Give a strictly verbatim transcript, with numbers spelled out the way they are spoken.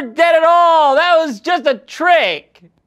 never dead at all. That was just a trick.